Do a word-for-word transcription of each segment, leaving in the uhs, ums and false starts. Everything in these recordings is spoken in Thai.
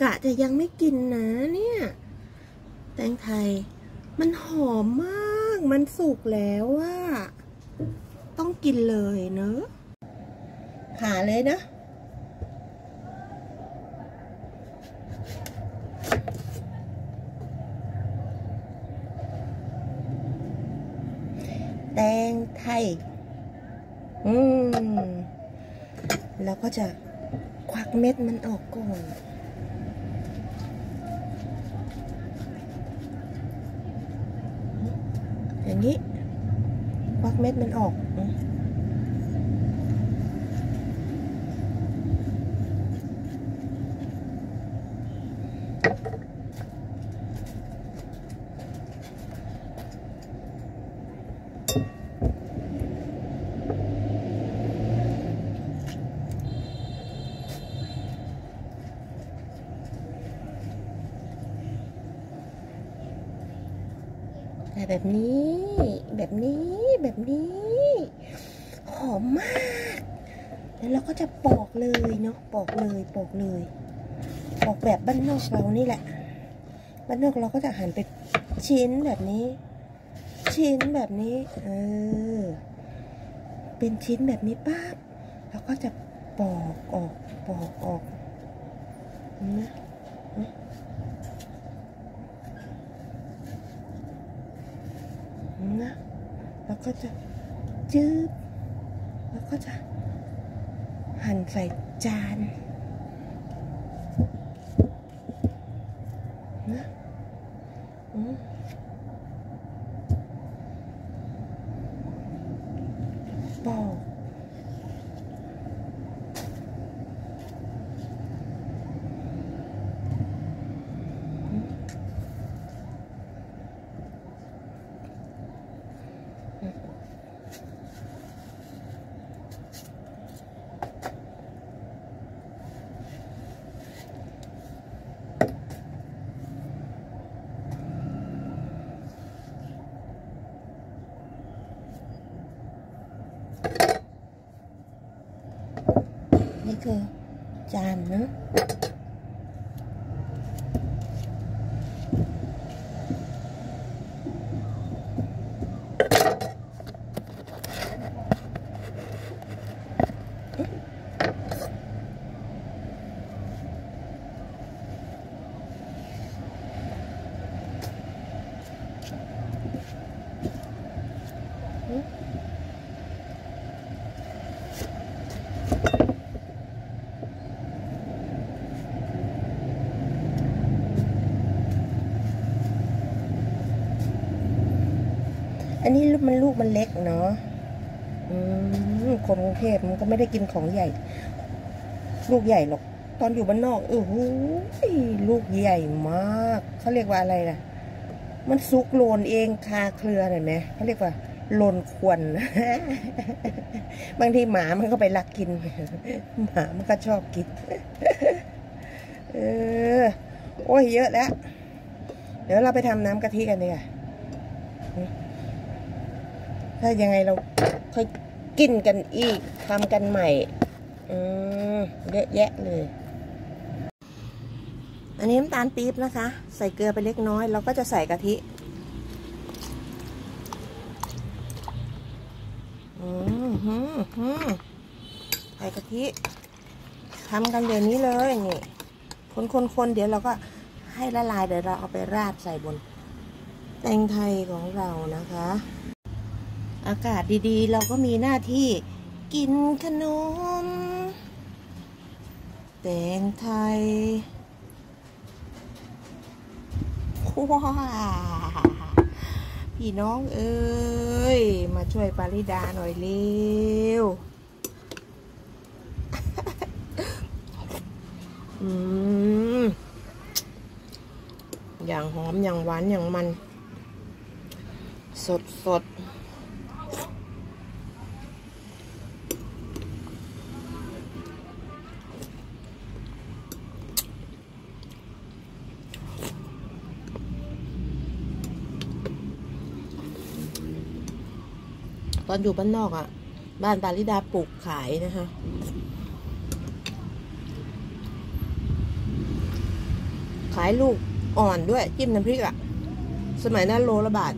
กะจะยังไม่กินนะเนี่ยแตงไทยมันหอมมากมันสุกแล้วว่าต้องกินเลยเนอะผ่าเลยนะแตงไทยอืมแล้วก็จะควักเม็ดมันออกก่อนอย่างนี้ควักเม็ดมันออกแต่แบบนี้แบบนี้แบบนี้หอมมากแล้วเราก็จะปอกเลยเนาะปอกเลยปอกเลยปอกแบบบ้านนอกเรานี่แหละบ้านนอกเราก็จะหั่นเป็นชิ้นแบบนี้ชิ้นแบบนี้เออเป็นชิ้นแบบนี้ปั๊บแล้วก็จะปอกออกปอกออกนะนะแล้วก็จะจืบแล้วก็จะหั่นใส่จานนะปอกนี่คือจานนะอันนี้มันลูกมันเล็กเนาะอืมคนกรุงเทพมันก็ไม่ได้กินของใหญ่ลูกใหญ่หรอกตอนอยู่บ้านนอกเออหูลูกใหญ่มากเขาเรียกว่าอะไรล่ะมันซุกโลนเองคาเครือเห็นไหมเขาเรียกว่าโลนควนบางทีหมามันก็ไปลักกินหมามันก็ชอบกินเออโอ้ยเยอะแล้วเดี๋ยวเราไปทำน้ำกะทิกันดีกว่าถ้ายังไงเราค่อยกินกันอีกทำกันใหม่อืมเยอะแยะเลยอันนี้น้ำตาลปี๊บนะคะใส่เกลือไปเล็กน้อยเราก็จะใส่กะทิอืมฮึฮึใส่กะทิทำกันเดี๋ยวนี้เลยนี่คนคนคนเดี๋ยวเราก็ให้ละลายเดี๋ยวเราเอาไปราดใส่บนแตงไทยของเรานะคะอากาศดีๆเราก็มีหน้าที่กินขนมแตงไทยว้าพี่น้องเอ้ยมาช่วยปาริดาหน่อยเร็วอืมอย่างหอมอย่างหวานอย่างมันสดสดตอนอยู่บ้านนอกอ่ะบ้านปาริดาปลูกขายนะคะขายลูกอ่อนด้วยจิ้มน้ำพริกอะสมัยนั้นโลละบาท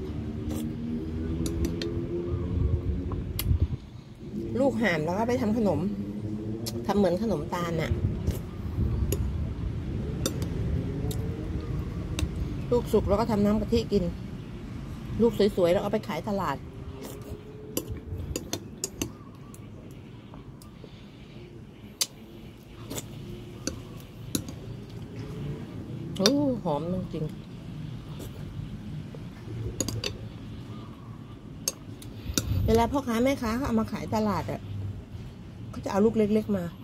ลูกห่ามแล้วก็ไปทำขนมทำเหมือนขนมตาลน่ะลูกสุกแล้วก็ทำน้ำกะทิกินลูกสวยๆแล้วเอาไปขายตลาดโอ้หอมจริงเวลาพ่อค้าแม่ค้าเขาเอามาขายตลาดอ่ะเขาจะเอาลูกเล็กๆมา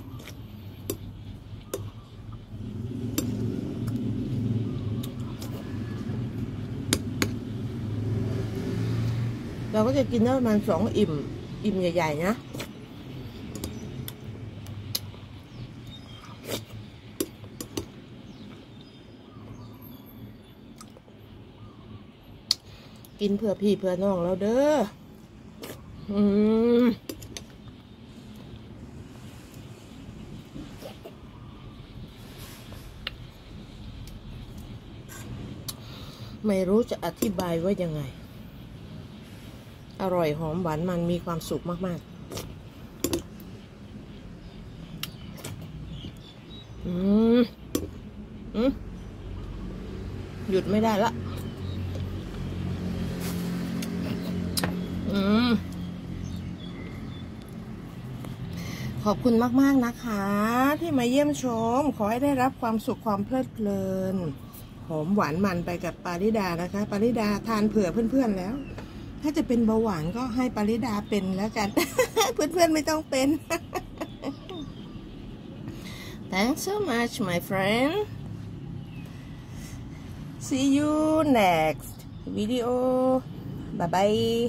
เราก็จะกินได้ประมาณสองอิ่มอิ่มใหญ่ๆนะกินเพื่อพี่เพื่อน้องแล้วเด้ออืมไม่รู้จะอธิบายว่ายังไงอร่อยหอมหวานมันมีความสุขมากๆอืมอืมหยุดไม่ได้ละอืมขอบคุณมากๆนะคะที่มาเยี่ยมชมขอให้ได้รับความสุขความเพลิดเพลินหอมหวานมันไปกับปาริดานะคะปาริดาทานเผื่อเพื่อนๆแล้วถ้าจะเป็นเบาหวานก็ให้ปาริดาเป็นแล้วกัน เพื่อนๆไม่ต้องเป็น Thanks so much my friend see you next video bye bye